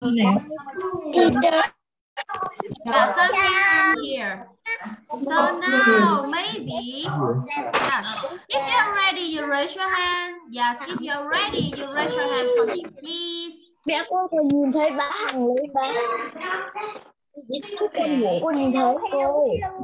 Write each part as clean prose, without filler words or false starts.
Teacher. Yeah, same here, same here. So now maybe, yeah, if you're ready, you raise your hand. Yes, if you're ready, you raise your hand for me, please. Mẹ con còn nhìn thấy ba Hằng lấy ba. Con ngủ con nhìn thấy cô.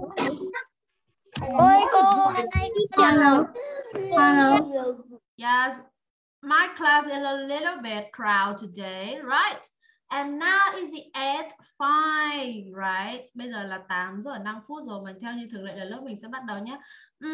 Ôi cô hôm nay Hello. Hello. Yes, my class is a little bit crowded today, right? And now is the 8:05, right? Bây giờ là 8 giờ 5 phút rồi, mình theo như thường lệ là lớp mình sẽ bắt đầu nhé.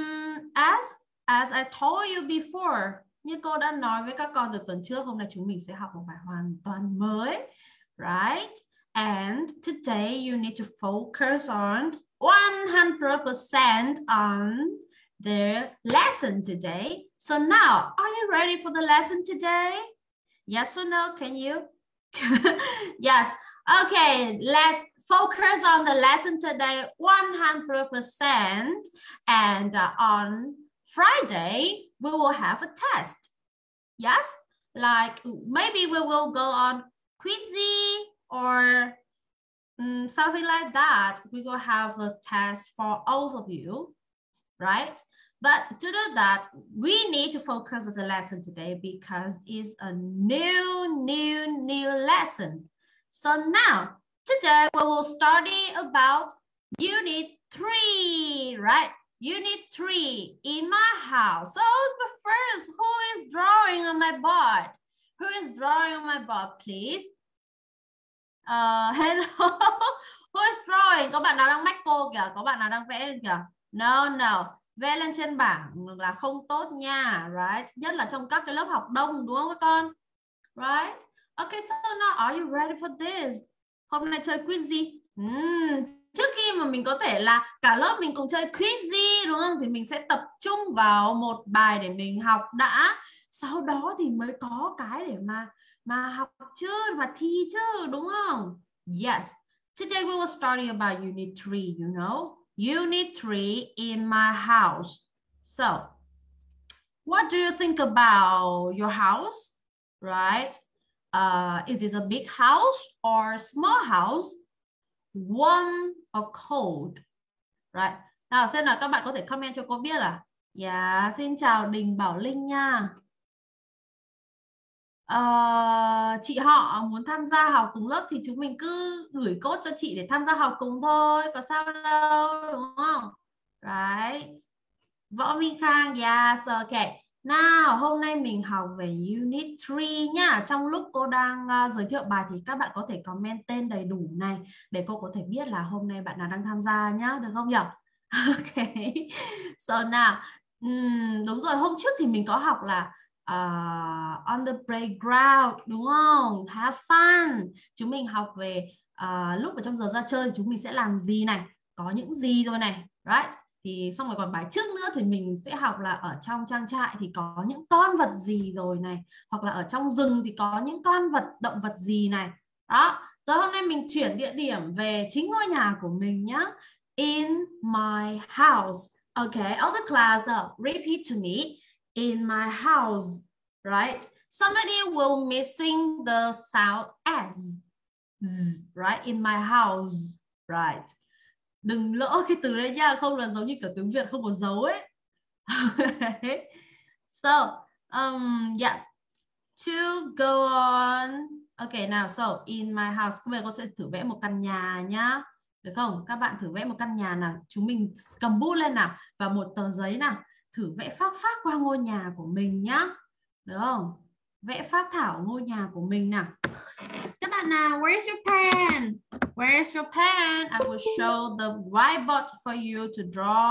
As I told you before, như cô đã nói với các con từ tuần trước, hôm nay chúng mình sẽ học một bài hoàn toàn mới, right? And today you need to focus on 100% on the lesson today. So now, are you ready for the lesson today? Yes or no? Can you? Yes. Okay, let's focus on the lesson today 100%. And on Friday, we will have a test. Yes? Like maybe we will go on Quizzy or something like that. We will have a test for all of you, right? But to do that, we need to focus on the lesson today because it's a new lesson. So now, today we will study about Unit 3, right? Unit 3 in my house. So but first, who is drawing on my board? Who is drawing on my board, please? Hello. Who is drawing? Có bạn nào đang mách cô kìa? Có bạn nào đang vẽ lên kìa? No, no. Vẽ lên trên bảng là không tốt nha, right? Nhất là trong các cái lớp học đông, đúng không các con? Right? Okay, so now are you ready for this? Hôm nay chơi quiz gì? Trước khi mà mình có thể là cả lớp mình cùng chơi quiz gì, đúng không? Thì mình sẽ tập trung vào một bài để mình học đã. Sau đó thì mới có cái để mà học chứ, mà thi chứ, đúng không? Yes. Today we will study about Unit 3, you know? Unit 3 in my house. So, what do you think about your house, right? It is a big house or small house, warm or cold, right? Nào xem nào, các bạn có thể comment cho cô biết là. Yeah, xin chào Đình Bảo Linh nha. Chị họ muốn tham gia học cùng lớp thì chúng mình cứ gửi code cho chị để tham gia học cùng thôi, có sao đâu, đúng không? Right. Võ Minh Khang, yes, okay. Nào, hôm nay mình học về Unit 3 nhá. Trong lúc cô đang giới thiệu bài thì các bạn có thể comment tên đầy đủ này để cô có thể biết là hôm nay bạn nào đang tham gia nhá, được không nhỉ? Okay. So now, đúng rồi, hôm trước thì mình có học là on the playground, đúng không? Have fun. Chúng mình học về lúc ở trong giờ ra chơi thì chúng mình sẽ làm gì này, có những gì rồi này, right? Thì xong rồi còn bài trước nữa thì mình sẽ học là ở trong trang trại thì có những con vật gì rồi này, hoặc là ở trong rừng thì có những con vật, động vật gì này. Đó. Rồi hôm nay mình chuyển địa điểm về chính ngôi nhà của mình nhá. In my house. Okay, all the class repeat to me. In my house, right? Somebody will missing the sound S, right? In my house, right? Đừng lỡ cái từ đấy nha, không là giống như kiểu tiếng Việt không có dấu ấy. So, yes, to go on. Okay, nào, so in my house. Bây giờ cô sẽ thử vẽ một căn nhà nhá. Được không? Các bạn thử vẽ một căn nhà nào. Chúng mình cầm bút lên nào và một tờ giấy nào. Thử vẽ phác qua ngôi nhà của mình nhá. Được không? Vẽ phác thảo ngôi nhà của mình nào. Các bạn nào, where's your pen? Where's your pen? I will show the whiteboard for you to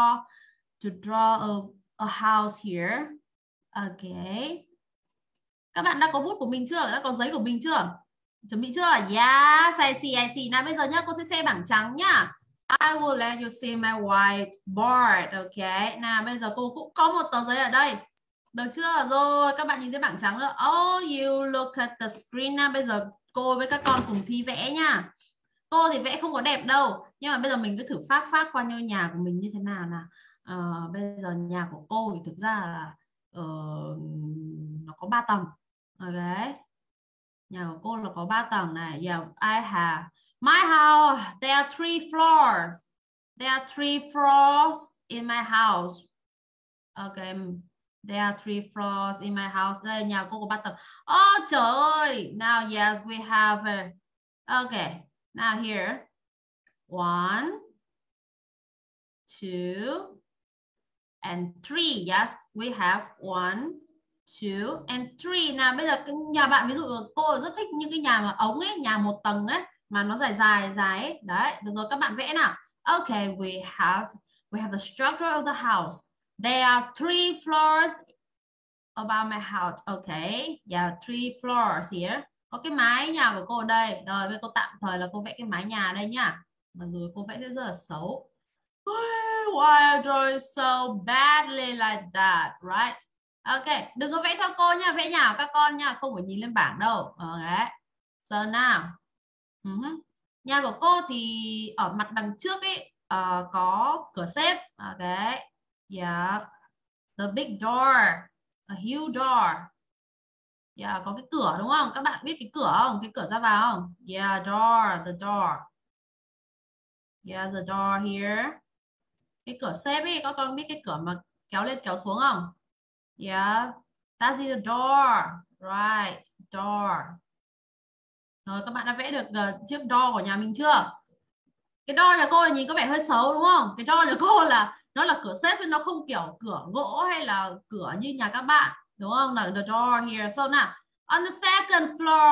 draw a house here. Okay. Các bạn đã có bút của mình chưa? Đã có giấy của mình chưa? Chuẩn bị chưa? Yes, I see. Nào bây giờ nhá, cô sẽ xem bảng trắng nhá. I will let you see my whiteboard. Okay. Nào bây giờ cô cũng có một tờ giấy ở đây. Được chưa? Rồi, các bạn nhìn thấy bảng trắng nữa. Oh, you look at the screen now. Bây giờ cô với các con cùng thi vẽ nha. Cô thì vẽ không có đẹp đâu, nhưng mà bây giờ mình cứ thử phác qua ngôi nhà của mình như thế nào nào. Bây giờ nhà của cô thì thực ra là nó có 3 tầng. Ok. Nhà của cô là có 3 tầng này. Yeah, I have. My house, there are 3 floors. There are 3 floors in my house. Okay. There are 3 floors in my house. Đây, nhà cô có 3 tầng. Oh, trời ơi. Now, yes, we have. Okay. Now here. 1, 2, and 3. Yes, we have 1, 2, and 3. Nào bây giờ cái nhà bạn, ví dụ cô rất thích những cái nhà mà ống ấy, nhà 1 tầng ấy, mà nó dài dài ấy. Đấy, được rồi, các bạn vẽ nào. Okay, we have the structure of the house. There are 3 floors about my house. Okay, yeah, 3 floors here. Có cái mái nhà của cô đây. Rồi, bây cô tạm thời là cô vẽ cái mái nhà đây nhá. Mặc dù cô vẽ rất là xấu. Why I draw so badly like that, right? Okay, đừng có vẽ theo cô nha, vẽ nhà của các con nha, không phải nhìn lên bảng đâu. Okay. So now, nhà của cô thì ở mặt đằng trước ấy có cửa xếp. Okay, yeah, the big door, a huge door. Yeah, có cái cửa đúng không? Các bạn biết cái cửa không? Cái cửa ra vào không? Yeah, door, the door. Yeah, the door here. Cái cửa xếp ấy, các con biết cái cửa mà kéo lên kéo xuống không? Yeah, that's the door. Right, door. Rồi, các bạn đã vẽ được chiếc door của nhà mình chưa? Cái door nhà cô là nhìn có vẻ hơi xấu đúng không? Cái door nhà cô là nó là cửa xếp, nó không kiểu cửa gỗ hay là cửa như nhà các bạn, đúng không? Là the door here. So nào, on the second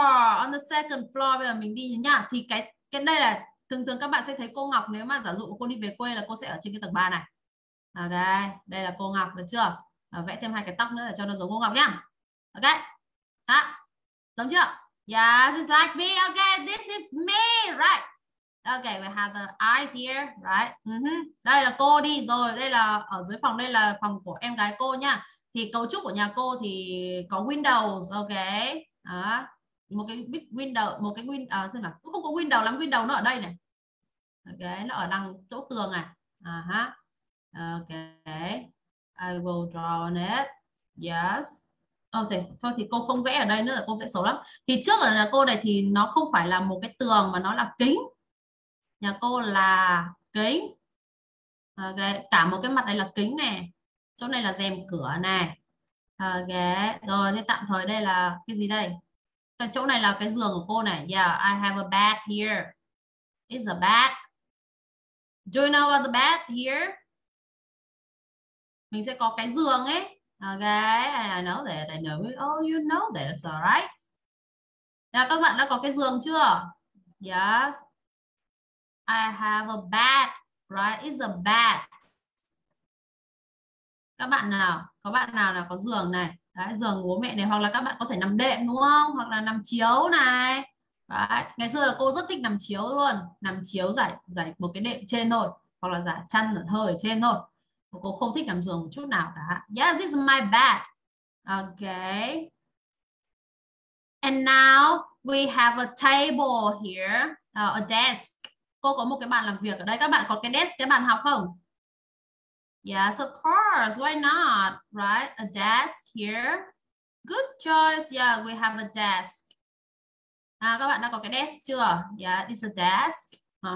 floor, bây giờ mình đi nhá. Thì cái đây là thường các bạn sẽ thấy cô Ngọc, nếu mà giả dụ cô đi về quê là cô sẽ ở trên cái tầng 3 này. Ok, đây là cô Ngọc, được chưa? Vẽ thêm 2 cái tóc nữa để cho nó giống cô Ngọc nhá. Ok, đó, giống chưa? Yes, it's like me. Okay, this is me, right? Okay, we have the eyes here, right? Đây là cô đi rồi, đây là ở dưới phòng, đây là phòng của em gái cô nhá. Thì cấu trúc của nhà cô thì có windows, ok. Đó, một cái big window, một cái window, xem nào, cũng không có window lắm, window nó ở đây này. Ok, nó ở đằng chỗ tường này. Okay, I will draw on it. Yes. Okay, thôi thì cô không vẽ ở đây nữa, là cô vẽ xấu lắm. Thì trước ở nhà cô này thì nó không phải là một cái tường mà nó là kính. Nhà cô là kính. Okay, cả một cái mặt này là kính này. Chỗ này là rèm cửa này. Okay, rồi thế tạm thời đây là cái gì đây? Cái chỗ này là cái giường của cô này. Yeah, I have a bed here. It's a bed. Do you know about the bed here? Mình sẽ có cái giường ấy. Okay, I know that, I know it. Oh, you know this, alright. Các bạn đã có cái giường chưa? Yes. I have a bed, right? It's a bed. Các bạn nào, có bạn nào là có giường này? Đấy, giường của bố mẹ này, hoặc là các bạn có thể nằm đệm đúng không? Hoặc là nằm chiếu này. Đấy. Ngày xưa là cô rất thích nằm chiếu luôn, nằm chiếu giải một cái đệm trên thôi, hoặc là giải chăn ở hơi ở trên thôi. Cô không thích nằm giường một chút nào cả. Yes, this is my bed. Okay. And now we have a table here, a desk. Cô có một cái bàn làm việc ở đây. Các bạn có cái desk, cái bàn học không? Yes, of course. Why not? Right? A desk here. Good choice. Yeah, we have a desk. Các bạn đã có cái desk chưa? Yeah, it's a desk.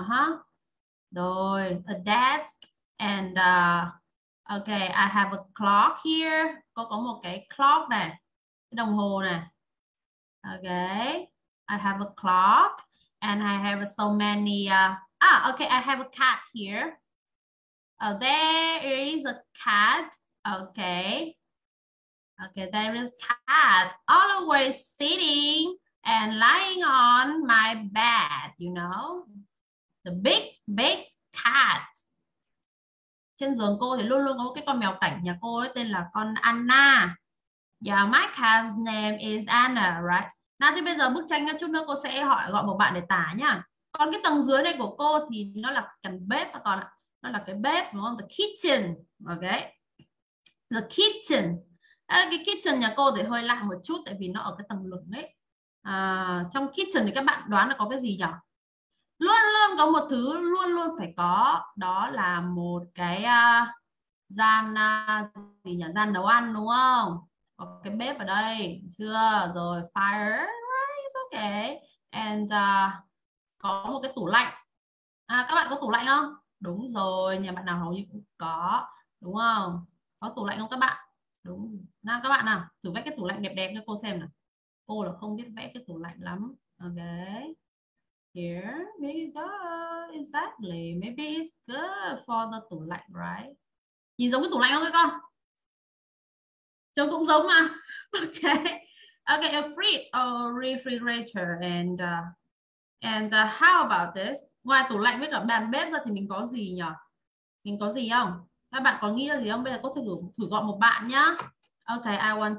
Rồi, a desk. And okay, I have a clock here. Cô có một cái clock này, cái đồng hồ này. Okay, I have a clock. And I have so many. Okay, I have a cat here. Oh, there is a cat. Okay. Okay, there is a cat always sitting and lying on my bed, you know. The big cat. Trên giường cô thì luôn luôn có cái con mèo cảnh nhà cô ấy, tên là con Anna. Yeah, my cat's name is Anna, right? Nào thì bây giờ bức tranh chút nữa cô sẽ gọi một bạn để tả nhá. Còn cái tầng dưới này của cô thì nó là căn bếp, và còn nó là cái bếp đúng không? The kitchen. Okay. The kitchen. Cái kitchen nhà cô thì hơi lạ một chút, tại vì nó ở cái tầng lửng ấy. Trong kitchen thì các bạn đoán là có cái gì nhỉ? Luôn luôn có một thứ luôn luôn phải có, đó là một cái gian gì nhỉ? Gian nấu ăn đúng không? Có cái bếp ở đây chưa? Rồi fire. It's Okay. And có một cái tủ lạnh. Các bạn có tủ lạnh không? Đúng rồi, nhà bạn nào hầu như cũng có, đúng không? Có tủ lạnh không các bạn? Đúng. Nào các bạn nào, thử vẽ cái tủ lạnh đẹp đẹp cho cô xem nào. Cô là không biết vẽ cái tủ lạnh lắm. Okay. Here, there you go. Exactly. Maybe it's good for the tủ lạnh, right? Nhìn giống cái tủ lạnh không các con? Trông cũng giống mà. Okay. Okay, a fridge or refrigerator and how about this? Ngoài tủ lạnh với cả bàn bếp ra thì mình có gì nhỉ? Mình có gì không? Các bạn có nghĩ ra gì không? Bây giờ có thử gọi một bạn nhá. Okay, I want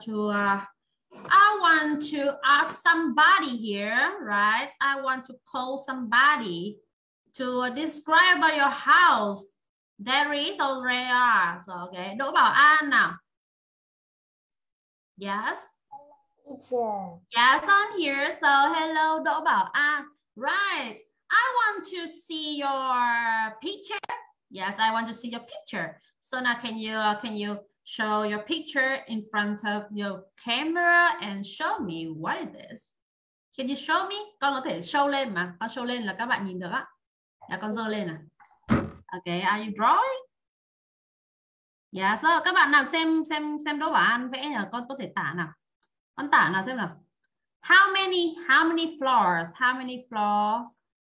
to ask somebody here, right? I want to call somebody to describe about your house. There is or there are. So, okay. Đỗ Bảo An nào. Yes. Teacher. Yes, I'm here. So, hello, Đỗ Bảo An. Right. I want to see your picture. Yes, I want to see your picture. So now, can you show your picture in front of your camera and show me what it is? Can you show me? Con có thể show lên mà. Con show lên là các bạn nhìn được á. Là con giơ lên à? Okay, are you drawing? Yeah, so các bạn nào xem Đỗ Bảo An vẽ nhờ, con có thể tả nào. Con tả nào xem nào. How many floors? How many floors?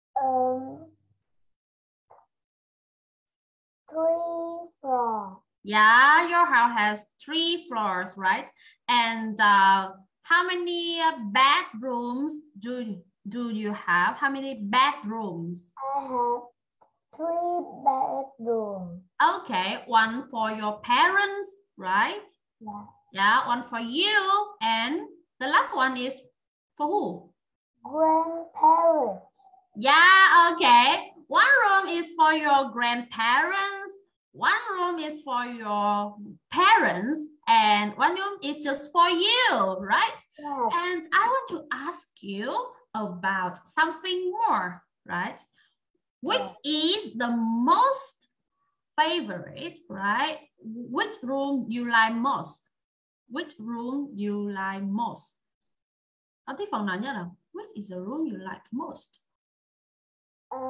3 floors. Yeah, your house has 3 floors, right? And how many bedrooms do you have? How many bedrooms? I have 3 bedrooms. Okay, one for your parents, right? Yeah. Yeah, one for you, and the last one is for who? Grandparents. Yeah, okay. One room is for your grandparents, one room is for your parents, and one room is just for you, right? Yes. And I want to ask you about something more, right? Which is the most favorite, right? Which room you like most? Which room you like most? Con thích phòng nào nhất nào? Which is the room you like most? I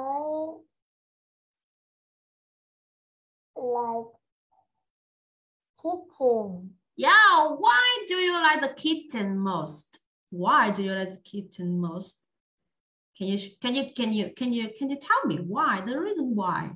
like kitchen. Yeah, why do you like the kitchen most? Why do you like the kitchen most? Can you tell me why? The reason why?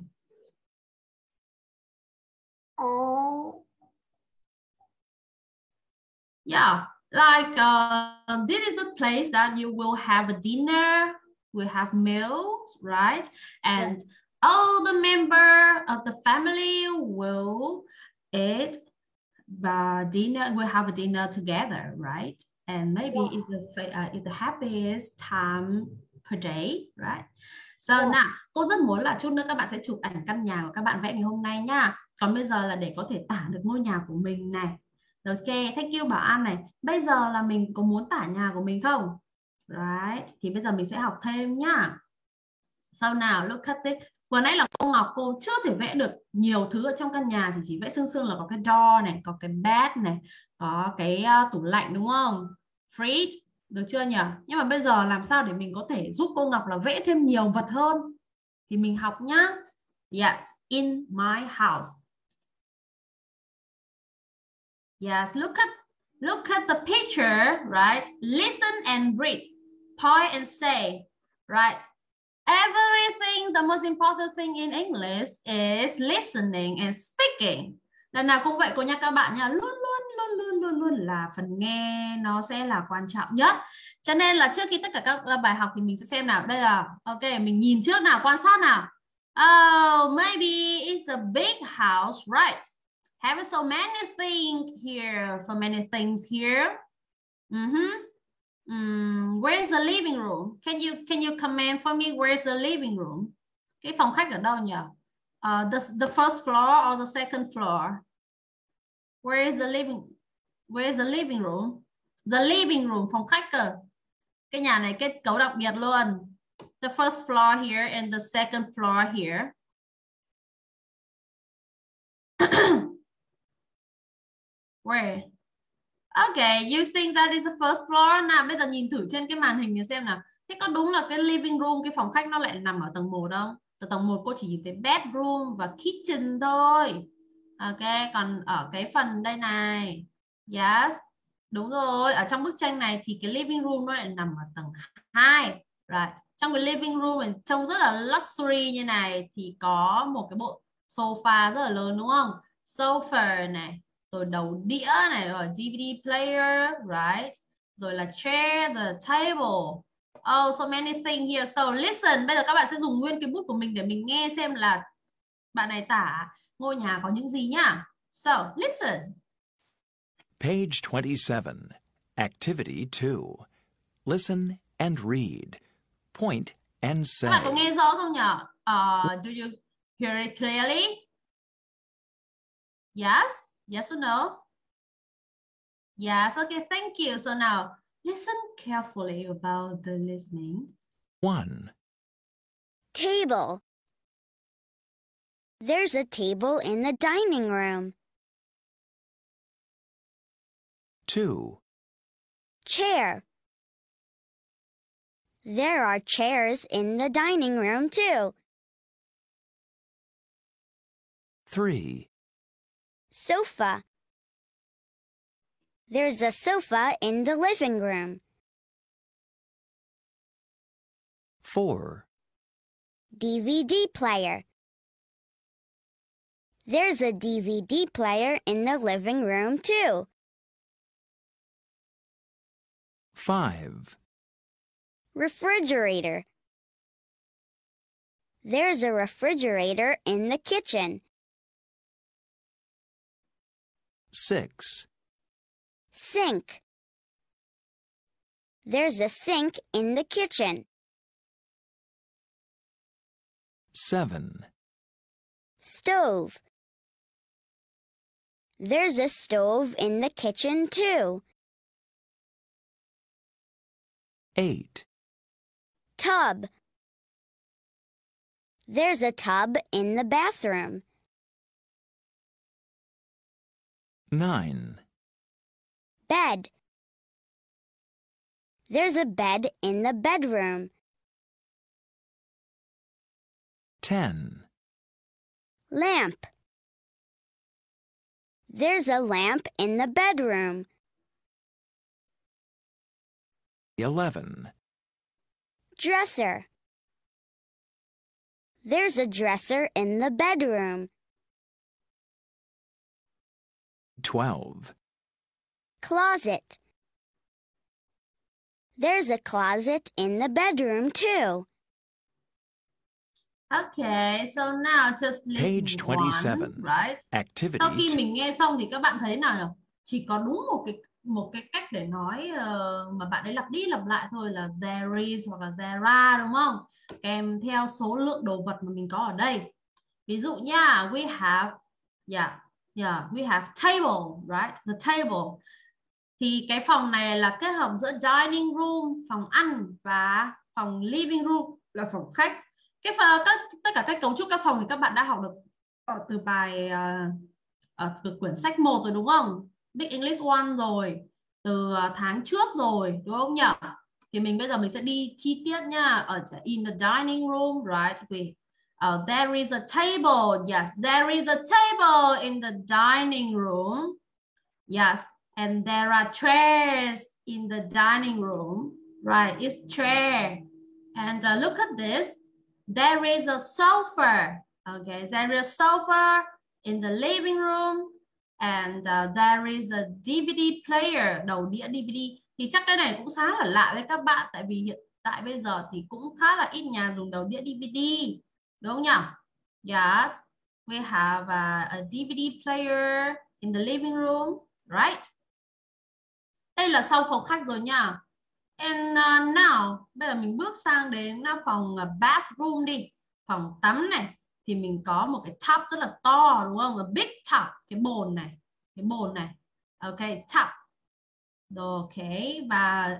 Yeah, like this is the place that you will have a dinner, we have meals, right? And all the members of the family will eat dinner. We'll have a dinner together, right? And maybe it's the happiest time per day, right? So nào, cô rất muốn là chút nữa các bạn sẽ chụp ảnh căn nhà của các bạn vẽ ngày hôm nay nha. Còn bây giờ là để có thể tả được ngôi nhà của mình này. Ok, thank you Bảo An này. Bây giờ là mình có muốn tả nhà của mình không? Right, thì bây giờ mình sẽ học thêm nhá. So nào, look at this. Vừa nãy là cô Ngọc, cô chưa thể vẽ được nhiều thứ ở trong căn nhà, thì chỉ vẽ sương là có cái door này, có cái bed này, có cái tủ lạnh đúng không? Fridge, được chưa nhỉ? Nhưng mà bây giờ làm sao để mình có thể giúp cô Ngọc là vẽ thêm nhiều vật hơn? Thì mình học nhá. Yes, in my house. Yes, look at the picture, right? Listen and read. Point and say, right? Everything, the most important thing in English is listening and speaking. Lần nào cũng vậy cô nhắc các bạn nha, luôn là phần nghe nó sẽ là quan trọng nhất. Cho nên là trước khi tất cả các bài học thì mình sẽ xem nào. Đây là ok, mình nhìn trước nào, quan sát nào. Oh, maybe it's a big house, right? Have so many things here. Where's the living room? Can you comment for me? Where's the living room? Cái phòng khách ở đâu nhỉ? The first floor or the second floor? Where's the living room? The living room, phòng khách cơ. Cái nhà này kết cấu đặc biệt luôn. The first floor here and the second floor here. Where? Okay, you think that is the first floor? Nào, bây giờ nhìn thử trên cái màn hình để xem nào. Thế có đúng là cái living room, cái phòng khách nó lại nằm ở tầng 1 không? Từ tầng 1 cô chỉ nhìn thấy bedroom và kitchen thôi. Ok, còn ở cái phần đây này. Yes, đúng rồi. Ở trong bức tranh này thì cái living room nó lại nằm ở tầng 2. Right. Trong cái living room này trông rất là luxury như này thì có một cái bộ sofa rất là lớn đúng không? Sofa này, rồi đầu đĩa này, rồi DVD player, right? Rồi là chair, the table. Oh, so many things here. So listen, bây giờ các bạn sẽ dùng nguyên cái bút của mình để mình nghe xem là bạn này tả ngôi nhà có những gì nhá. So, listen. Page 27, Activity 2. Listen and read. Point and say. Các bạn có nghe rõ không nhỉ? Do you hear it clearly? Yes? Yes or no? Yes, okay, thank you. So now, listen carefully about the listening. 1. Table. There's a table in the dining room. 2. Chair. There are chairs in the dining room too. 3. Sofa. There's a sofa in the living room. 4. DVD player. There's a DVD player in the living room too. 5. Refrigerator. There's a refrigerator in the kitchen. 6. Sink. There's a sink in the kitchen. 7. Stove. There's a stove in the kitchen too. 8. Tub. There's a tub in the bathroom. 9. Bed. There's a bed in the bedroom. 10. Lamp. There's a lamp in the bedroom. 11. Dresser. There's a dresser in the bedroom. 12. Closet. There's a closet in the bedroom too. Okay, so now just listen Page 27. one, right? Activity Sau khi 2. mình nghe xong thì các bạn thấy nào? Chỉ có đúng một cái cách để nói mà bạn ấy lặp đi lặp lại thôi là there is hoặc là there are, đúng không? Kèm theo số lượng đồ vật mà mình có ở đây. Ví dụ nha, we have, we have table, right? The table. Thì cái phòng này là kết hợp giữa dining room, phòng ăn, và phòng living room là phòng khách. Tất cả các cấu trúc các phòng thì các bạn đã học được từ bài từ quyển sách 1 rồi đúng không? Big English 1 rồi, từ tháng trước rồi đúng không nhỉ? Thì bây giờ mình sẽ đi chi tiết nha. Ở in the dining room, right? There is a table. Yes, there is a table in the dining room. Yes, and there are chairs in the dining room. Right, it's chair. And look at this. There is a sofa. Okay, there is a sofa in the living room. And there is a DVD player, đầu đĩa DVD. Thì chắc cái này cũng khá là lạ với các bạn, tại vì hiện tại bây giờ thì cũng khá là ít nhà dùng đầu đĩa DVD, đúng không nhỉ? Yes, we have a DVD player in the living room, right? Đây là sau phòng khách rồi nha. And now, bây giờ mình bước sang đến phòng bathroom đi. Phòng tắm này. Thì mình có một cái tub rất là to, đúng không? A big tub, cái bồn này. Ok, tub. Ok, và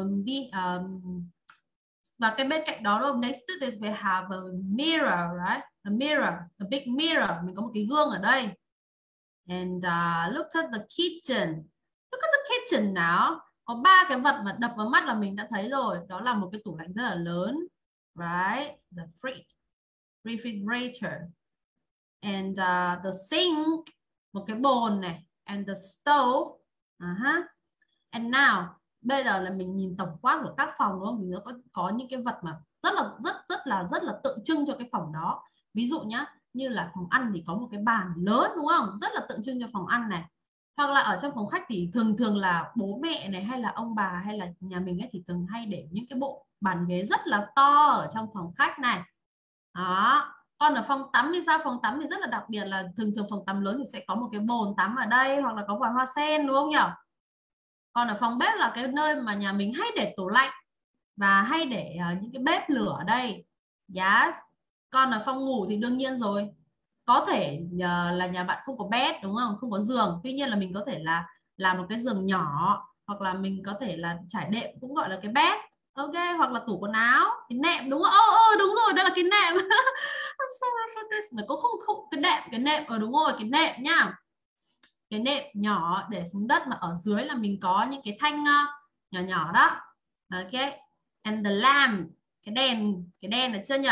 và cái bên cạnh đó, next to this we have a mirror, right? A mirror, a big mirror. Mình có một cái gương ở đây. And look at the kitchen. Look at the kitchen nào. Có 3 cái vật mà đập vào mắt là mình đã thấy rồi. Đó là một cái tủ lạnh rất là lớn. Right? The fridge. Refrigerator. And the sink. Một cái bồn này. And the stove. And now. Bây giờ là mình nhìn tổng quát của các phòng đúng không? Mình có những cái vật mà rất là tượng trưng cho cái phòng đó. Ví dụ nhá, như là phòng ăn thì có một cái bàn lớn đúng không? Rất là tượng trưng cho phòng ăn này. Hoặc là ở trong phòng khách thì thường là bố mẹ này hay là ông bà hay là nhà mình ấy thì thường hay để những cái bộ bàn ghế rất là to ở trong phòng khách này. Đó. Còn ở phòng tắm thì sao? Phòng tắm thì rất là đặc biệt là thường phòng tắm lớn thì sẽ có một cái bồn tắm ở đây hoặc là có vòi hoa sen đúng không nhỉ? Còn ở phòng bếp là cái nơi mà nhà mình hay để tủ lạnh và hay để những cái bếp lửa ở đây. Yes. Còn ở phòng ngủ thì đương nhiên rồi. Có thể là nhà bạn không có bed đúng không? Không có giường. Tuy nhiên là mình có thể là làm một cái giường nhỏ hoặc là mình có thể là trải đệm cũng gọi là cái bed. Ok, hoặc là tủ quần áo, cái nệm đúng không? Đúng rồi, đó là cái nệm. I'm sorry for this. Mà có không cái nệm đúng rồi, cái nệm nhá. Cái nệm nhỏ để xuống đất mà ở dưới là mình có những cái thanh nhỏ nhỏ đó. Ok. And the lamp, cái đèn được chưa nhỉ?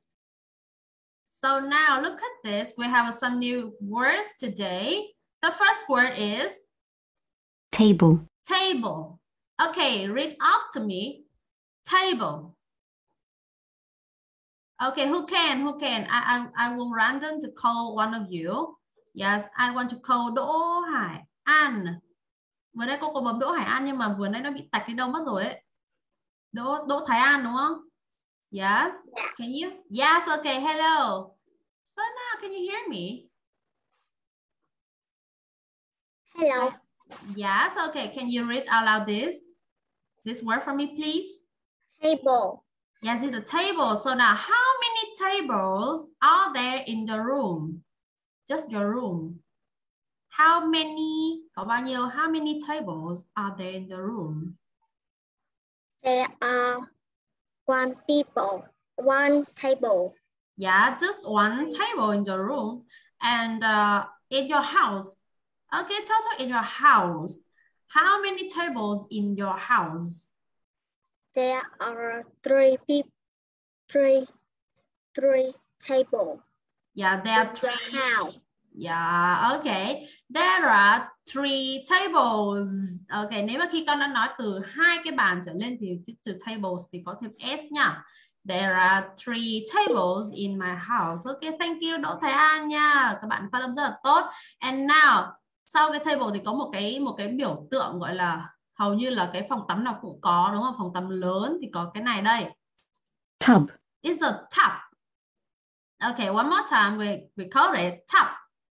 So now look at this. We have some new words today. The first word is table. Table. Okay, read after me. Table. Okay, who can? I will random to call one of you. Yes, I want to call Đỗ Hải An. Vừa nãy cô có bấm Đỗ Hải An nhưng mà vừa nãy nó bị tạch đi đâu mất rồi ấy. Đỗ Thái An đúng không? Yes. Yeah. Can you? Yes, okay. Hello. So now can you hear me? Hello. Yes, okay. Can you read out loud this word for me, please? Table. Yes, it's a table. So now how many tables are there in the room? Just your room. How many? Có bao nhiêu? How many tables are there in the room? There are one table. Yeah, just one table in the room. And in your house. Okay, total in your house. How many tables in your house? There are three tables. Yeah, there are three. In the house. Yeah, okay. There are 3 tables. Okay, nếu mà khi con đã nói từ 2 cái bàn trở lên thì từ tables thì có thêm s nha. There are 3 tables in my house. Okay, thank you Đỗ Thái An nha. Các bạn phát âm rất là tốt. And now, sau cái table thì có một cái biểu tượng gọi là hầu như là cái phòng tắm nào cũng có đúng không? Phòng tắm lớn thì có cái này đây. Tub. It's a tub. Okay, one more time we call it tub.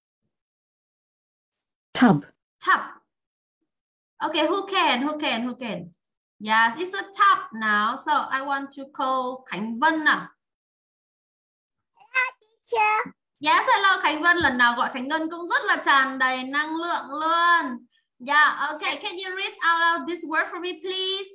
Tub. Tub. Okay, who can? Yes, it's a tub now. So I want to call Khánh Vân nào. Teacher. Yes, hello Khánh Vân. Lần nào gọi Khánh Vân cũng rất là tràn đầy năng lượng luôn. Yeah, okay. Can you read out loud this word for me, please?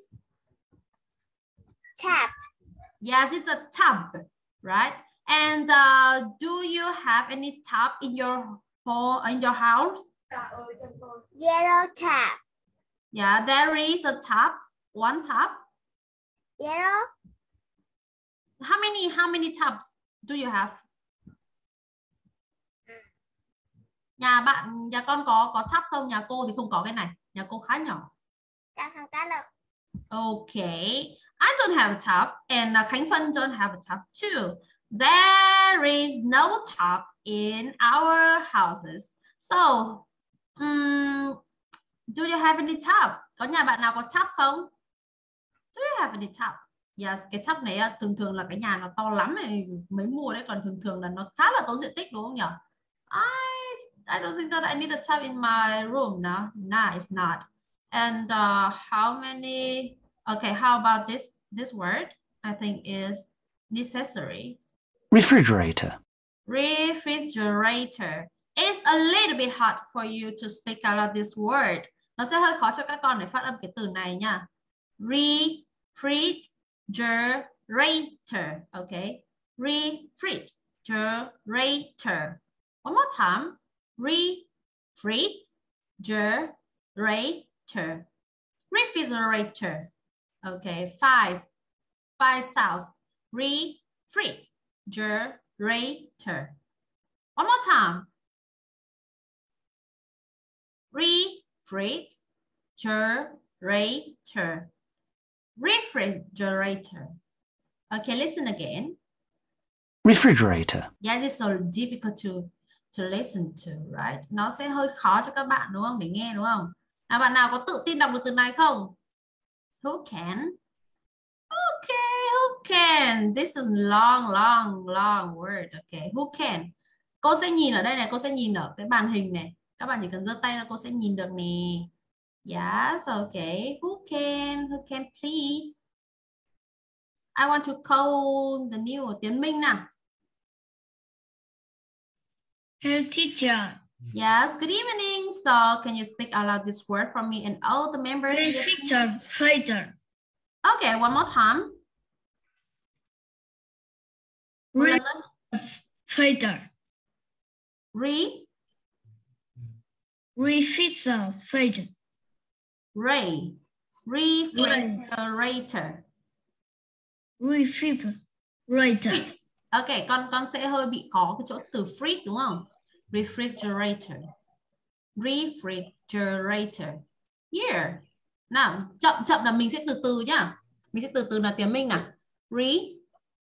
Tap. Yes, it's a tub, right? And do you have any tub in your home, in your house? Yellow tap. Yeah, there is a tub. One tub. Yellow. How many tubs do you have? Nhà con có tub không? Nhà cô thì không có cái này. Nhà cô khá nhỏ. Con không có lực. Okay. I don't have a tub and Khánh Vân don't have a tub too. There is no tub in our houses. So, do you have any tub? Có nhà bạn nào có tub không? Do you have any tub? Yes, cái tub này thường là cái nhà nó to lắm này, mấy mùa đấy, còn thường là nó khá là tốn diện tích đúng không nhỉ? I don't think that I need a tub in my room now. No, it's not. And how many? Okay, how about this word? I think is necessary. Refrigerator. Refrigerator. It's a little bit hard for you to speak out of this word. Nó sẽ hơi khó cho các con để phát âm cái từ này nha. Refrigerator. Okay. Refrigerator. One more time. Refrigerator. Refrigerator. Refrigerator. Okay, five sounds. Refrigerator. One more time. Refrigerator. Refrigerator. Okay, listen again. refrigerator, Yeah, it's so difficult to listen to, right? Nó sẽ hơi khó cho các bạn đúng không? Để nghe đúng không? Nào, bạn nào có tự tin đọc được từ này không? Who can? Okay, who can? This is long word. Okay, who can? Cô sẽ nhìn ở đây này, cô sẽ nhìn ở cái màn hình này. Các bạn chỉ cần giơ tay là cô sẽ nhìn được nè. Yes, okay. Who can? Who can please? I want to call the new Tiến Minh nào. Hello, teacher. Yes, good evening. So, can you speak out loud this word for me and all the members? Refrigerator. Okay, one more time. Refrigerator. Refrigerator. Refrigerator. Refrigerator. Okay, con sẽ hơi bị khó cái chỗ từ fridge đúng không? Refrigerator. Refrigerator. Yeah. Nào, chậm là mình sẽ từ từ nhá. Mình sẽ từ từ là Tiến Minh nào. Fridge.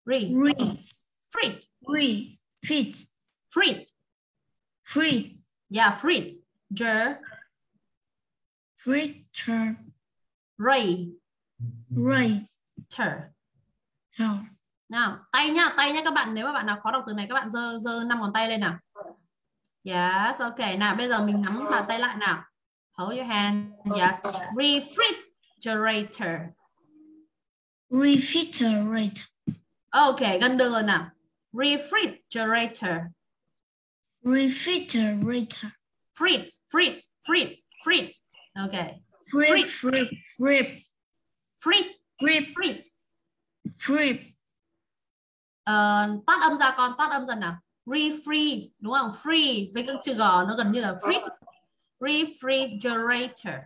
Yeah, fridge. Nào, tay nhá các bạn, nếu mà bạn nào khó đọc từ này các bạn giơ 5 ngón tay lên nào. Yes, okay. Nào, bây giờ mình nắm bàn tay lại nào. Hold your hand. Yes. Refrigerator. Refrigerator. Okay, gần được rồi nào. Refrigerator. Refrigerator. Fridge. Okay. Free. Tắt âm ra con, tắt âm dần nào. Free, đúng không? Free với cái chữ G nó gần như là free. Refrigerator.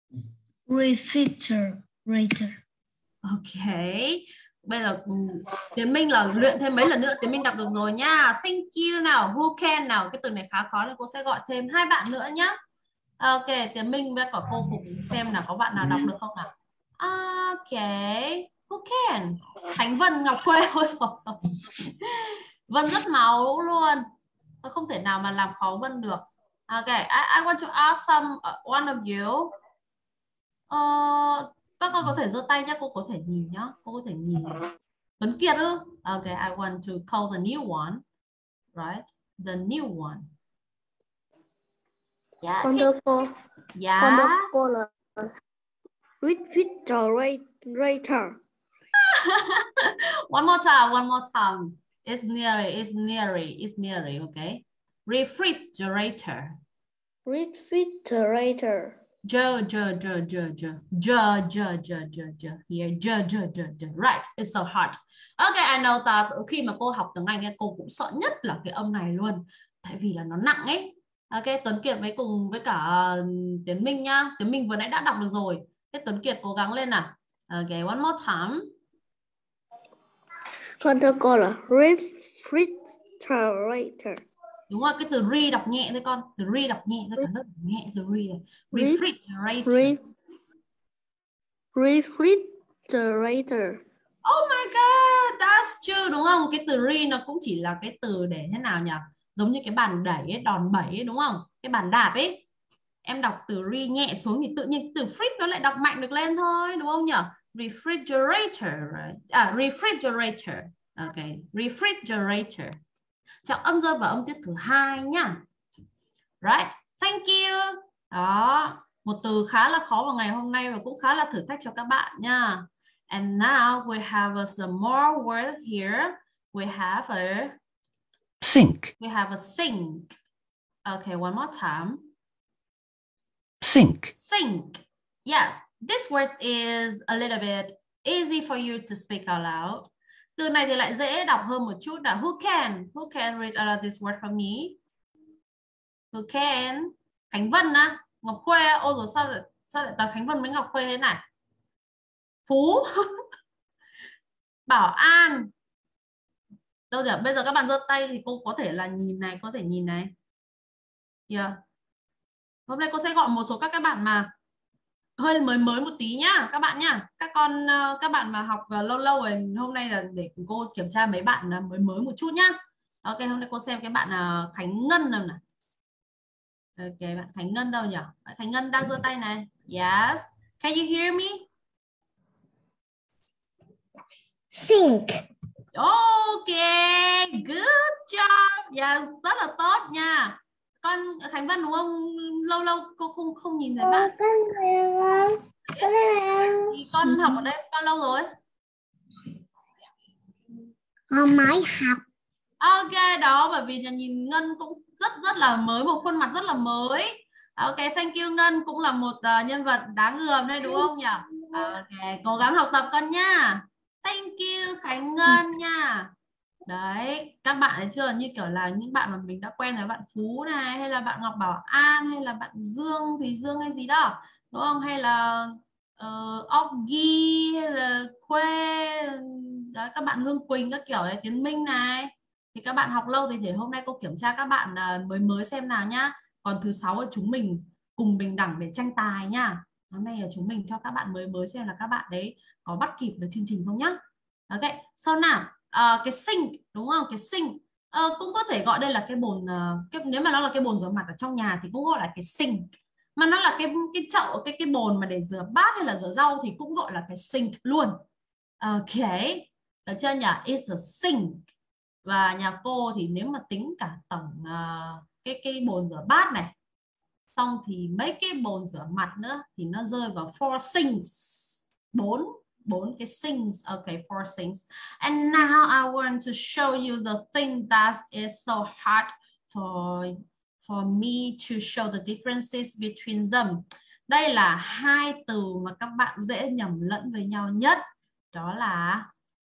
Okay. Bây giờ Tiến Minh là luyện thêm mấy lần nữa Tiến Minh đọc được rồi nha. Thank you nào. Who can nào. Cái từ này khá khó nên cô sẽ gọi thêm 2 bạn nữa nhá. Ok, Tiến Minh với cả cô cùng xem nào có bạn nào đọc được không nào. Okay. Who can? Khánh Vân, Ngọc Khuê. Vân rất máu luôn. Tôi không thể nào mà làm khó Vân được. Okay, I want to ask one of you. Các con có thể giơ tay nhé, cô có thể nhìn nhá. Cô có thể nhìn. Tuấn Kiệt ư? Okay, I want to call the new one. Right? The new one. Yeah. Con đưa cô. Yeah. Con đưa cô là refrigerator. One more time. It's nearly, okay? Refrigerator. Here, right, it's so hard. Okay, I know that. Khi mà cô học tiếng Anh ấy, cô cũng sợ nhất là cái âm này luôn. Tại vì là nó nặng ấy. Ok, Tuấn Kiệt cùng với cả Tiến Minh nhá. Tiến Minh vừa nãy đã đọc được rồi. Thế Tuấn Kiệt cố gắng lên nào. Okay, one more time. Con thưa cô là refrigerator. Đúng rồi, cái từ re đọc nhẹ thôi con. Từ re đọc nhẹ thôi, cả lớp nhẹ từ re này. Refrigerator. Refrigerator. Oh my god, that's true đúng không? Cái từ re nó cũng chỉ là cái từ để thế nào nhỉ? Giống như cái bàn đẩy ấy, đòn bẩy ấy, đúng không? Cái bàn đạp ấy. Em đọc từ re nhẹ xuống thì tự nhiên từ fridge nó lại đọc mạnh được lên thôi, đúng không nhỉ? Refrigerator, right? Refrigerator. Okay, refrigerator. Trọng âm rơi vào âm tiết thứ 2 nhá. Right, thank you. Đó, một từ khá là khó vào ngày hôm nay và cũng khá là thử thách cho các bạn nha. And now we have some more words here. We have a sink, we have a sink. Okay, one more time. sink, Yes, this word is a little bit easy for you to speak out loud. Từ này thì lại dễ đọc hơn một chút là who can read out this word for me? Who can? Khánh Vân á, Ngọc Khuê. Ôi rồi Sao lại toàn Khánh Vân với Ngọc Khuê thế này? Phú. Bảo An. Đâu rồi? Bây giờ các bạn giơ tay thì cô có thể là nhìn này, có thể nhìn này. Yeah. Hôm nay cô sẽ gọi một số các bạn mà hơi mới một tí nhá các bạn nhá. Các bạn mà học lâu lâu rồi, hôm nay là để cô kiểm tra mấy bạn mới một chút nhá. Ok, hôm nay cô xem cái bạn Khánh Ngân nào này. Ok, bạn Khánh Ngân đâu nhỉ? Bạn Khánh Ngân đang giơ tay này. Yes. Can you hear me? Sink. Ok, good job. Yeah, rất là tốt nha. Con Khánh Vân đúng không? Lâu lâu cô không nhìn thấy bạn. Con học ở đây bao lâu rồi? Con mới học. Ok, đó, bởi vì là nhìn Ngân cũng rất là mới, một khuôn mặt rất là mới. Ok, thank you Ngân, cũng là một nhân vật đáng gờm đây đúng không nhỉ? Ok, cố gắng học tập con nha. Thank you Khánh Ngân nha. Đấy, các bạn thấy chưa, như kiểu là những bạn mà mình đã quen là bạn Phú này, hay là bạn Ngọc Bảo An, hay là bạn Dương Thùy Dương hay gì đó, đúng không? Hay là Oggy, hay là Khuê, đấy, các bạn Hương Quỳnh các kiểu này, Tiến Minh này. Thì các bạn học lâu thì để hôm nay cô kiểm tra các bạn mới xem nào nhá. Còn thứ 6 là chúng mình cùng bình đẳng để tranh tài nhá. Hôm nay là chúng mình cho các bạn mới xem là các bạn đấy có bắt kịp được chương trình không nhá. Ok, sau nào cái sink đúng không? Cái sink cũng có thể gọi đây là cái bồn, nếu mà nó là cái bồn rửa mặt ở trong nhà thì cũng gọi là cái sink. Mà nó là cái chậu, cái bồn mà để rửa bát hay là rửa rau thì cũng gọi là cái sink luôn. Ok, được chưa nhỉ? It's a sink. Và nhà cô thì nếu mà tính cả tổng cái bồn rửa bát này, xong thì mấy cái bồn rửa mặt nữa thì nó rơi vào four sinks, bốn cái sinks. Okay, four sinks. And now I want to show you the thing that is so hard for me to show the differences between them. Đây là hai từ mà các bạn dễ nhầm lẫn với nhau nhất. Đó là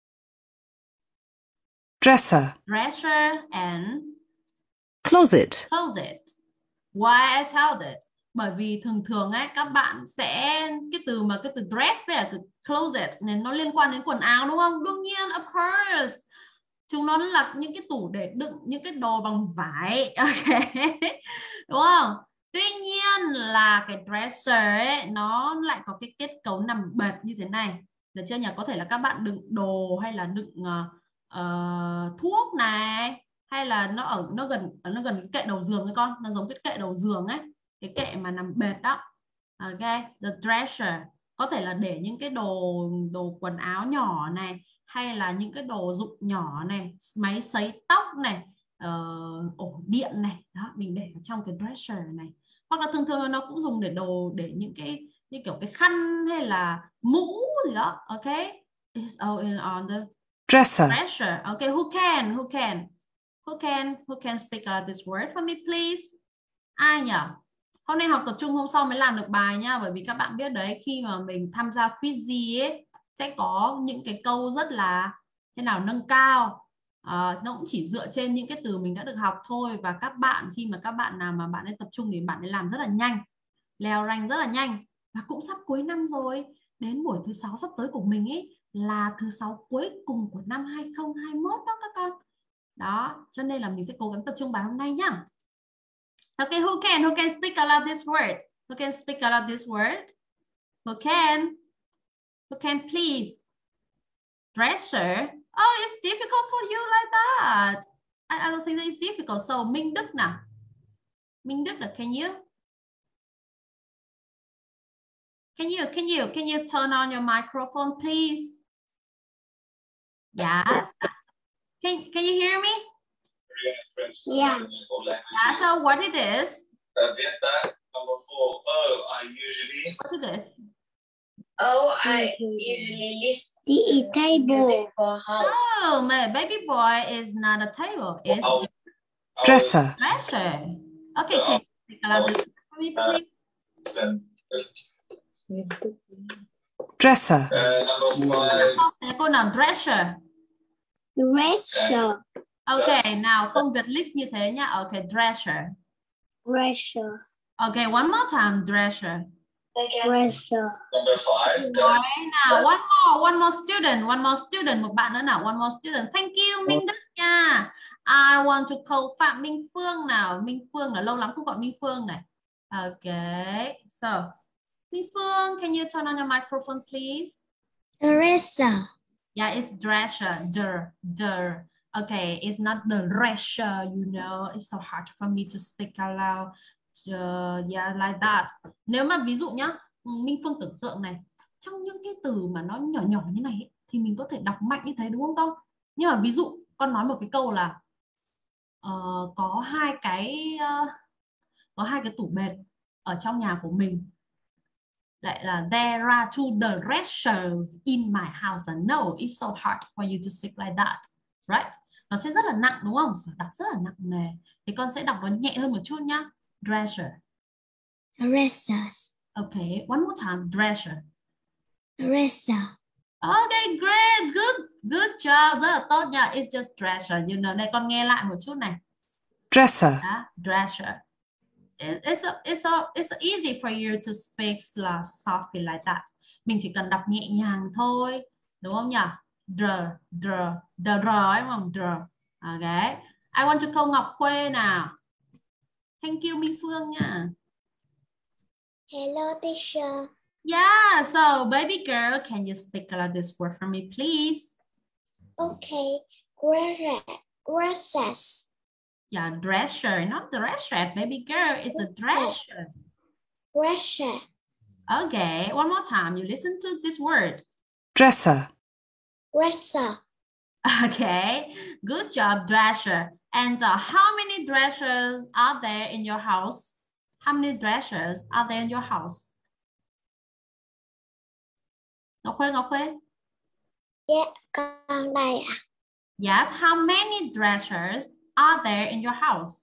Dresser. dresser and Closet. closet. Why I tell that? Bởi vì thường ấy các bạn sẽ cái từ dress với từ closet này nó liên quan đến quần áo đúng không? Đương nhiên, of course. Chúng nó là những cái tủ để đựng những cái đồ bằng vải. Ok. Đúng không? Tuy nhiên là cái dresser ấy nó lại có cái kết cấu nằm bệt như thế này. Được chưa nhỉ? Có thể là các bạn đựng đồ hay là đựng thuốc này, hay là nó gần cái kệ đầu giường ấy con, nó giống cái kệ đầu giường ấy, cái kệ mà nằm bệt đó. Ok, the dresser có thể là để những cái đồ quần áo nhỏ này, hay là những cái đồ dụng nhỏ này, máy sấy tóc này, ổ điện này, đó mình để ở trong cái dresser này. Hoặc là thường nó cũng dùng để những cái như kiểu cái khăn hay là mũ gì đó. Ok, it's all on the Dresser. dresser. Okay, who can speak out this word for me please? Ai nhỉ? Hôm nay học tập trung, hôm sau mới làm được bài nha. Bởi vì các bạn biết đấy, khi mà mình tham gia quiz gì ấy sẽ có những cái câu rất là thế nào nâng cao. Nó cũng chỉ dựa trên những cái từ mình đã được học thôi. Và các bạn khi mà các bạn nào mà bạn ấy tập trung thì bạn ấy làm rất là nhanh, leo rank rất là nhanh. Và cũng sắp cuối năm rồi, đến buổi thứ 6 sắp tới của mình ấy là thứ 6 cuối cùng của năm 2021 đó các con. Đó, cho nên là mình sẽ cố gắng tập trung bài hôm nay nhá. Okay, who can speak aloud this word? Who can speak aloud this word? Who can please? Dresser. Oh, it's difficult for you like that. I don't think that it's difficult. So Minh Đức nào. Minh Đức là can you? Can you turn on your microphone, please? Yes. Can you hear me? Yeah. Yeah. So what is this? Viết that number 4. Oh, I usually. What is this? Oh, I usually listen The table. music for house. Oh, my baby boy is not a table. It's a Dresser. dresser. Okay, can you speak aloud this for me, please? Dresser. Number 5. Cô nào dresser. Dresser. Okay, nào không Việt list như thế nhá. Okay, dresser. Dresser. Okay, one more time, dresser. Pressure. Number 5. Nói nào, one more student, một bạn nữa nào, one more student. Thank you Minh Đức nha. I want to call Phạm Minh Phương nào. Minh Phương là lâu lắm không gọi Minh Phương này. Okay, so Minh Phương, can you turn on your microphone please? Dresser. Yeah, it's dresser. The. Okay, it's not the dresser, you know. It's so hard for me to speak out loud. Yeah, like that. Nếu mà ví dụ nhá, Minh Phương tưởng tượng này, trong những cái từ mà nó nhỏ nhỏ như này ấy, thì mình có thể đọc mạnh như thế đúng không con? Nhưng mà ví dụ con nói một cái câu là có hai cái tủ bệt ở trong nhà của mình, lại là there are two dressers in my house. No, it's so hard for you to speak like that, right? Nó sẽ rất là nặng đúng không? Đọc rất là nặng nề. Thì con sẽ đọc nó nhẹ hơn một chút nhá. Dresser. Dressers. Okay, one more time. Dresser. Dresser. Okay, great, good job, rất là tốt nha. It's just dresser, you know. Đây con nghe lại một chút này. Dresser. Dresser. It's easy for you to speak softly like that. Mình chỉ cần đọc nhẹ nhàng thôi, đúng không nhỉ? Dr đúng không? Dr. Okay. I want to call Ngọc Khuê nào. Thank you Minh Phương nha. Hello, teacher. Yeah, so baby girl, can you speak out this word for me, please? Okay. Dresses. Yeah, dresser, not dresser. Baby girl, it's a dresser. Dresser. Okay, one more time. You listen to this word. Dresser. Dresser. Okay, good job, dresser. And how many dressers are there in your house? How many dressers are there in your house? Ngọc Khuê. Dạ, con đây ạ. Yes, how many dressers are there in your house?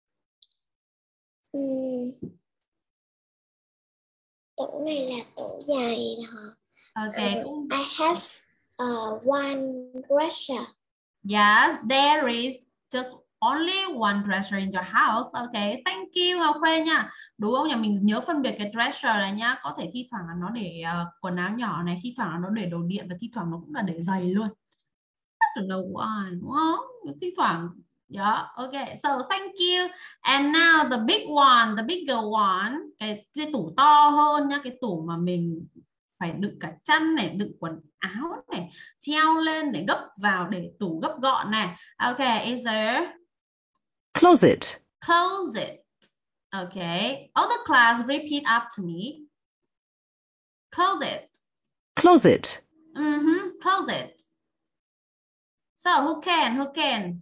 Tủ này là tủ giày hả? Okay. I have one dresser. Yes, there is just only one dresser in your house. Okay, thank you Ngọc Khuê nha. Đúng không nhỉ? Mình nhớ phân biệt cái dresser này nhá. Có thể thi thoảng là nó để quần áo nhỏ này, thi thoảng là nó để đồ điện và thi thoảng nó cũng là để giày luôn. I don't know why, đúng không? Thi thoảng. Yeah, okay. So thank you. And now the big one, the bigger one, cái tủ to hơn nha, cái tủ mà mình phải đựng cả chăn này, đựng quần áo này, treo lên để gấp vào để tủ gấp gọn này. Okay, is there? Closet. Closet. Okay. All the class repeat after me. Closet. Closet. Closet. So who can?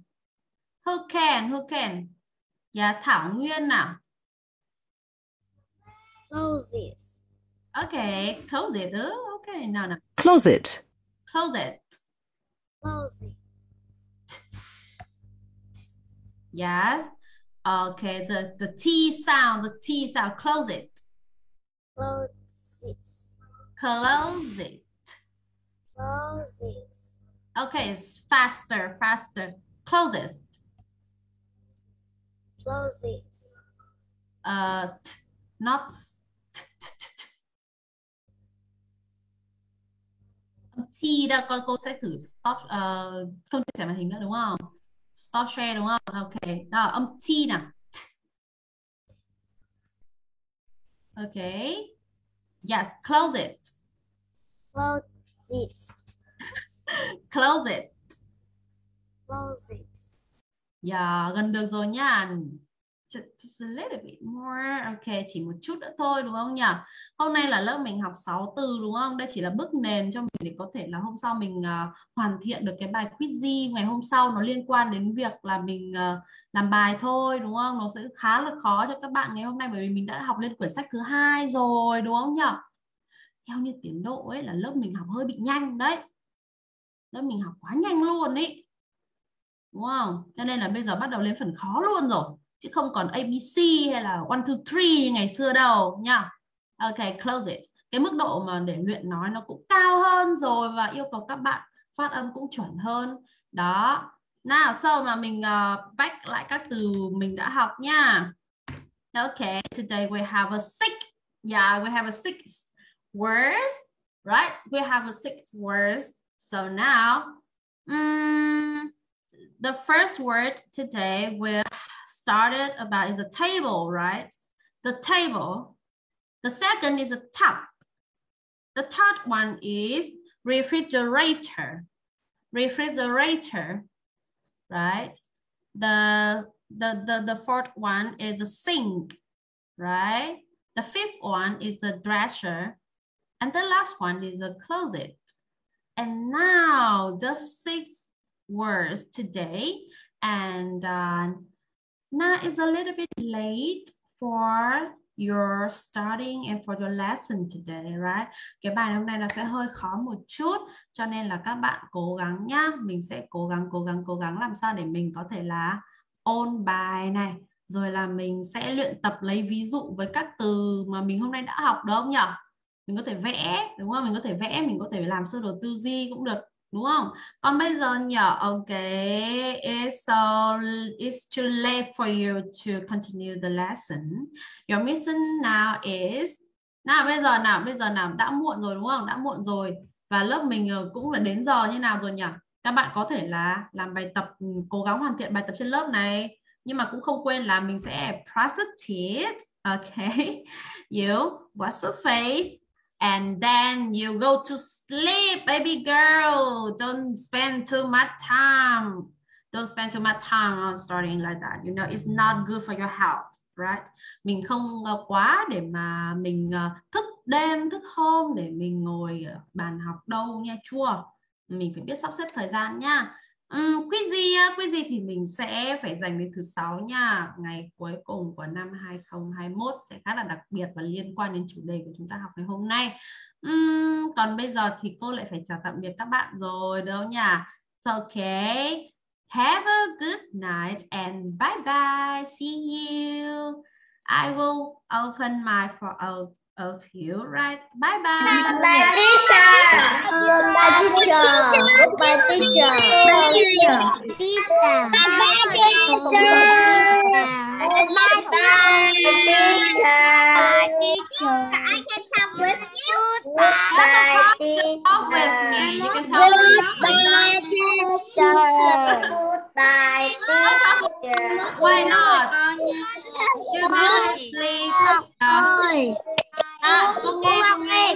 Yeah, Thảo Nguyên nào. Closet. Okay, closet. Okay, no. Closet. Closet. Closet. Yes. Okay, the T sound, closet. Closet. Closet. Closet. Okay, it's faster. Closet. Closet. Not T đâu, cô sẽ thử stop, không chia sẻ màn hình nữa đúng không? Stop share đúng không? Okay, đó, âm T nào. Okay. Yes, closet. Closet. Closet. Closet. Yeah, gần được rồi nha. Just a little bit more. Ok, chỉ một chút nữa thôi đúng không nhỉ? Hôm nay là lớp mình học 6 từ đúng không? Đây chỉ là bước nền cho mình để có thể là hôm sau mình hoàn thiện được cái bài quiz ngày hôm sau, nó liên quan đến việc là mình làm bài thôi đúng không? Nó sẽ khá là khó cho các bạn ngày hôm nay bởi vì mình đã học lên quyển sách thứ 2 rồi đúng không nhỉ? Theo như tiến độ ấy là lớp mình học hơi bị nhanh đấy. Lớp mình học quá nhanh luôn ấy. Đúng không? Cho nên là bây giờ bắt đầu lên phần khó luôn rồi. Chứ không còn ABC hay là 1, 2, 3 ngày xưa đâu nha. Ok, close it. Cái mức độ mà để luyện nói nó cũng cao hơn rồi và yêu cầu các bạn phát âm cũng chuẩn hơn. Đó. Nào, sau mà mình back lại các từ mình đã học nha. Ok, today we have a sick Yeah, we have 6 words, right? We have 6 words. So now, the first word today we started about is a table, right? The table. The second is a tub. The third one is refrigerator. Refrigerator, right? The fourth one is a sink, right? The fifth one is a dresser. And the last one is a closet. And now the 6 words today. And now it's a little bit late for your studying and for your lesson today, right? Cái bài hôm nay nó sẽ hơi khó một chút, cho nên là các bạn cố gắng nhá. Mình sẽ cố gắng làm sao để mình có thể là ôn bài này, rồi là mình sẽ luyện tập lấy ví dụ với các từ mà mình hôm nay đã học, được không nhỉ? Mình có thể vẽ, đúng không? Mình có thể vẽ, mình có thể làm sơ đồ tư duy cũng được, đúng không? Còn bây giờ nhỉ, okay, it's too late for you to continue the lesson. Your mission now is, bây giờ nào, đã muộn rồi đúng không? Đã muộn rồi. Và lớp mình cũng là đến giờ như nào rồi nhỉ? Các bạn có thể là làm bài tập, cố gắng hoàn thiện bài tập trên lớp này. Nhưng mà cũng không quên là mình sẽ practice it. Okay. You wash your face. And then you go to sleep, baby girl. Don't spend too much time. Don't spend too much time on studying like that. You know, it's not good for your health, right? Mình không quá để mà mình thức đêm, thức hôm để mình ngồi ở bàn học đâu nha chua. Mình phải biết sắp xếp thời gian nha. Quizy thì mình sẽ phải dành đến thứ 6 nha. Ngày cuối cùng của năm 2021 sẽ khá là đặc biệt và liên quan đến chủ đề của chúng ta học ngày hôm nay. Còn bây giờ thì cô lại phải chào tạm biệt các bạn rồi, đúng không nhỉ? So, okay. Have a good night and bye bye. See you. I will open my for all of you, right? Bye bye. Bye teacher. Bye teacher. Bye teacher. Bye teacher. Bye teacher. Bye bye teacher. I can talk with you. Bye teacher. Talk with me. You can talk with Bye teacher. Bye teacher. Why not? You go to sleep. Cô nghe Rồi, nè.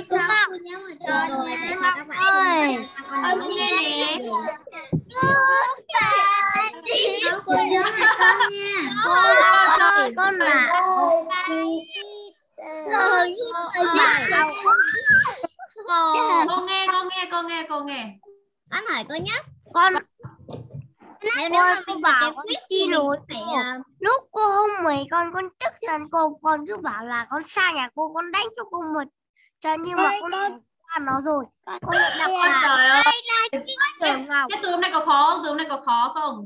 cô nhớ con nha. Con bảo. Rồi, Cô nghe. Con hỏi cô nhé. Nếu mà mình bảo con xin lỗi lúc cô không mời con tức giận con cứ bảo là con xa nhà cô, con đánh cho cô một trận, nhưng mà con không qua nó rồi. Con đọc là Cái từ hôm nay có khó không?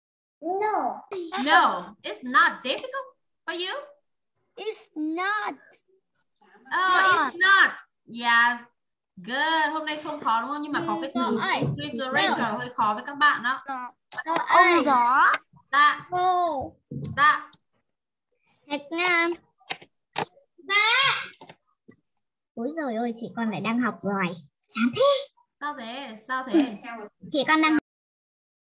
No, it's not difficult for you. It's not. Oh, it's not. Yes. Good. Hôm nay không khó đúng không? Nhưng mà có cái từ refrigerator hơi khó với các bạn đó. Ông gió. Dạ. Cô. Dạ. Thạch Nam. Dạ. Ôi giời ơi, chị con lại đang học rồi. Chán thế. Sao thế? Chị con đang